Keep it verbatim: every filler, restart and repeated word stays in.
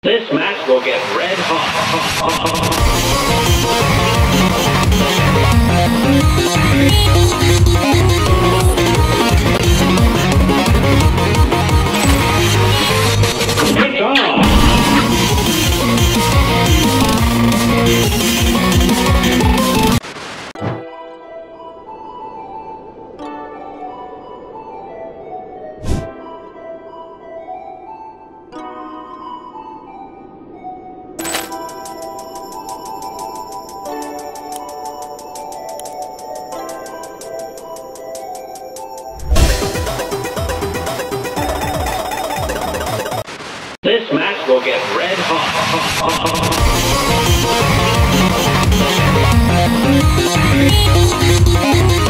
This match will get red hot. Switch on. This match will get red hot.